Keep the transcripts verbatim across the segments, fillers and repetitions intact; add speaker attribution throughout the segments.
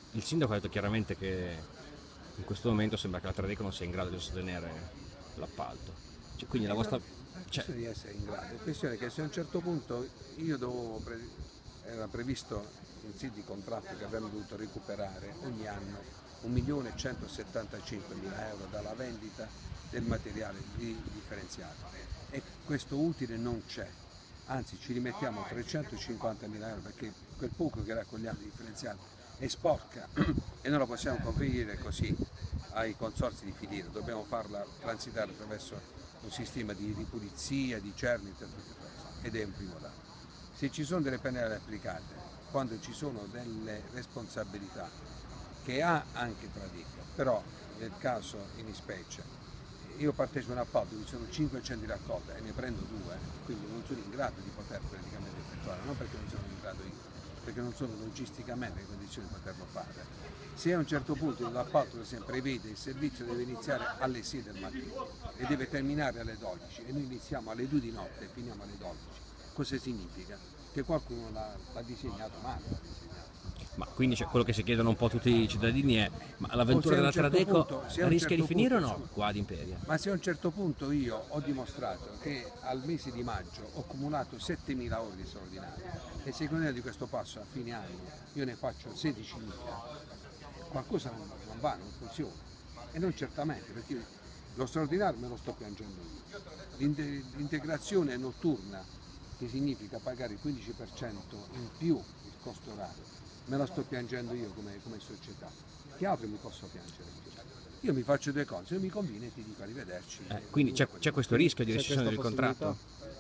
Speaker 1: il sindaco ha detto chiaramente che in questo momento sembra che la Tradeco non sia in grado di sostenere l'appalto. Cioè, quindi la
Speaker 2: E
Speaker 1: vostra...
Speaker 2: non è
Speaker 1: Cioè,
Speaker 2: questione di essere in grado, è questione che se a un certo punto io dovevo, pre- era previsto in sì di contratto che avremmo dovuto recuperare ogni anno un milione e centosettantacinquemila euro dalla vendita del materiale di- differenziato e questo utile non c'è, anzi ci rimettiamo trecentocinquantamila euro perché quel poco che raccogliamo di differenziato è sporca e non la possiamo conferire così ai consorzi di filiera, dobbiamo farla transitare attraverso un sistema di ripulizia, di cernita e tutto questo, ed è un primo dato. Se ci sono delle pennelle applicate, quando ci sono delle responsabilità che ha anche Tradica, però nel caso in specie io partecipo a un appalto dove ci sono cinquecento di raccolta e ne prendo due, quindi non sono in grado di poter praticamente effettuare, non perché non sono in grado io, perché non sono logisticamente in condizione di poterlo fare. Se a un certo punto l'appalto per esempio prevede il servizio deve iniziare alle sei del mattino e deve terminare alle dodici e noi iniziamo alle due di notte e finiamo alle dodici, cosa significa? Che qualcuno l'ha, l'ha disegnato male, l'ha disegnato.
Speaker 1: ma quindi cioè, quello che si chiedono un po' tutti i cittadini è: ma
Speaker 2: O
Speaker 1: l'avventura
Speaker 2: se a un
Speaker 1: della
Speaker 2: certo
Speaker 1: Tradeco
Speaker 2: punto, se a un
Speaker 1: rischia di
Speaker 2: certo
Speaker 1: finire o
Speaker 2: punto,
Speaker 1: no
Speaker 2: scusa,
Speaker 1: qua ad Imperia?
Speaker 2: ma se a un certo punto io ho dimostrato che al mese di maggio ho accumulato settemila ore di straordinario e se continuiamo di questo passo a fine anno io ne faccio sedicimila, qualcosa non, non va, non funziona. E non certamente, perché lo straordinario me lo sto piangendo io. L'inte- L'integrazione notturna, che significa pagare il quindici per cento in più il costo orario, me la sto piangendo io come, come società. Che altro mi posso piangere più? Io mi faccio due cose, se mi conviene ti dico arrivederci,
Speaker 1: Eh,
Speaker 2: e
Speaker 1: quindi
Speaker 2: ognuno
Speaker 1: c'è,
Speaker 2: quello
Speaker 1: c'è
Speaker 2: che vuole.
Speaker 1: questo
Speaker 3: Quindi
Speaker 1: rischio di
Speaker 3: c'è
Speaker 1: rescissione
Speaker 3: questa
Speaker 1: del
Speaker 3: possibilità?
Speaker 1: contratto?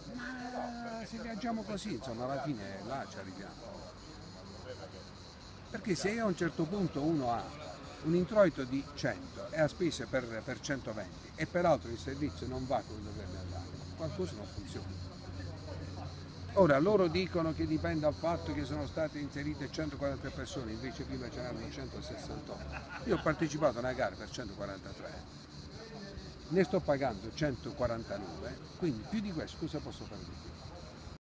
Speaker 2: Ma se viaggiamo così, insomma, alla fine là ci arriviamo. Perché se a un certo punto uno ha un introito di cento e ha spese per, per centoventi e peraltro il servizio non va come dovrebbe andare, qualcosa non funziona. Ora loro dicono che dipende dal fatto che sono state inserite centoquarantatré persone, invece prima ce n'erano centosessantotto. Io ho partecipato a una gara per centoquarantatré, ne sto pagando centoquarantanove, quindi più di questo cosa posso fare di più?